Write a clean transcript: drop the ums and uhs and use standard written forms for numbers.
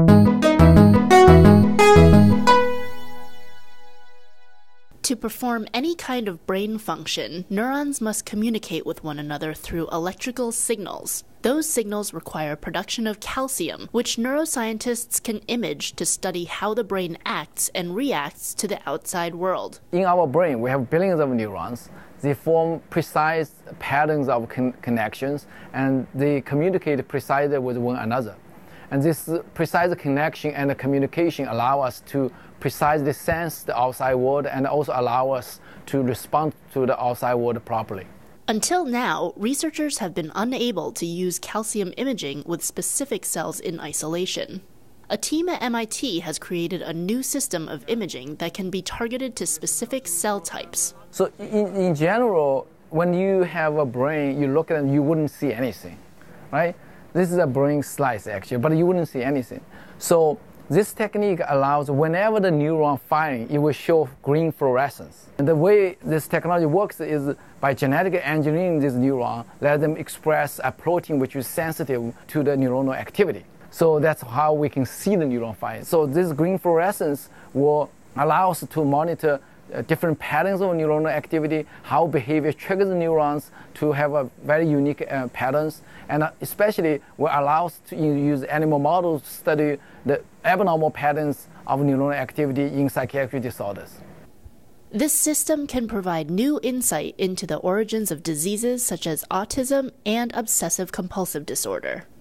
To perform any kind of brain function, neurons must communicate with one another through electrical signals. Those signals require production of calcium, which neuroscientists can image to study how the brain acts and reacts to the outside world. In our brain, we have billions of neurons. They form precise patterns of connections, and they communicate precisely with one another. And this precise connection and communication allow us to precisely sense the outside world and also allow us to respond to the outside world properly. Until now, researchers have been unable to use calcium imaging with specific cells in isolation. A team at MIT has created a new system of imaging that can be targeted to specific cell types. So in general, when you have a brain, you look at it, you wouldn't see anything, right? This is a brain slice actually, but you wouldn't see anything. So this technique allows whenever the neuron firing, it will show green fluorescence. And the way this technology works is by genetically engineering this neuron, let them express a protein which is sensitive to the neuronal activity. So that's how we can see the neuron firing. So this green fluorescence will allow us to monitor different patterns of neuronal activity, how behavior triggers the neurons to have a very unique patterns, and especially will allow us to use animal models to study the abnormal patterns of neuronal activity in psychiatric disorders. This system can provide new insight into the origins of diseases such as autism and obsessive-compulsive disorder.